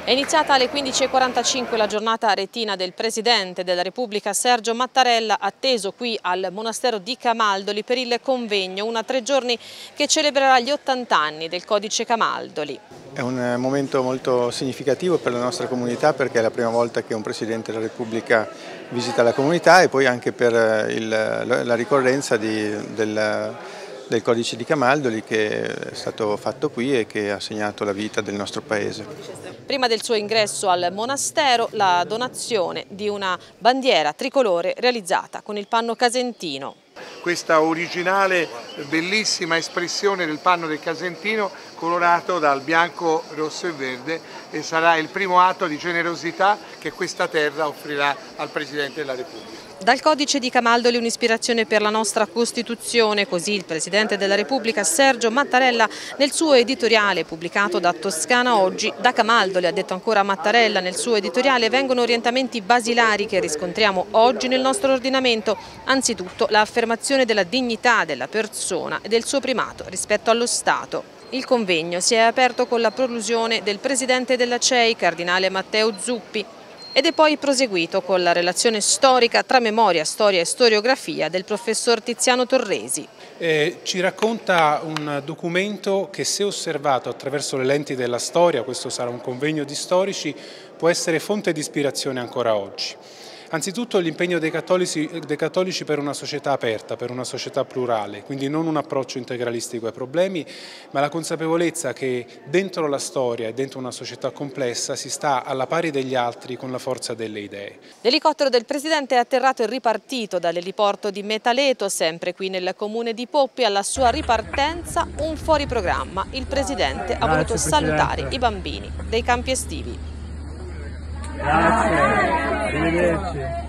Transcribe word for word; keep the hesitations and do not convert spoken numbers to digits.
È iniziata alle quindici e quarantacinque la giornata aretina del Presidente della Repubblica Sergio Mattarella, atteso qui al monastero di Camaldoli per il convegno, una tre giorni che celebrerà gli ottanta anni del Codice Camaldoli. È un momento molto significativo per la nostra comunità perché è la prima volta che un Presidente della Repubblica visita la comunità e poi anche per il, la ricorrenza di, del, del Codice di Camaldoli che è stato fatto qui e che ha segnato la vita del nostro Paese. Prima del suo ingresso al monastero, la donazione di una bandiera tricolore realizzata con il panno casentino. Questa originale, bellissima espressione del panno del casentino colorato dal bianco, rosso e verde, e sarà il primo atto di generosità che questa terra offrirà al Presidente della Repubblica. Dal Codice di Camaldoli un'ispirazione per la nostra Costituzione, così il Presidente della Repubblica Sergio Mattarella nel suo editoriale pubblicato da Toscana Oggi. Da Camaldoli, ha detto ancora Mattarella nel suo editoriale, vengono orientamenti basilari che riscontriamo oggi nel nostro ordinamento. Anzitutto l'affermazione della dignità della persona e del suo primato rispetto allo Stato. Il convegno si è aperto con la prolusione del Presidente della C E I, Cardinale Matteo Zuppi, ed è poi proseguito con la relazione storica tra memoria, storia e storiografia del professor Tiziano Torresi. Eh, ci racconta un documento che, se osservato attraverso le lenti della storia, questo sarà un convegno di storici, può essere fonte di ispirazione ancora oggi. Anzitutto l'impegno dei cattolici, dei cattolici per una società aperta, per una società plurale, quindi non un approccio integralistico ai problemi, ma la consapevolezza che dentro la storia e dentro una società complessa si sta alla pari degli altri con la forza delle idee. L'elicottero del Presidente è atterrato e ripartito dall'eliporto di Metaleto, sempre qui nel comune di Poppi. Alla sua ripartenza un fuoriprogramma. Il Presidente ha voluto salutare i bambini dei campi estivi. Grazie, arrivederci.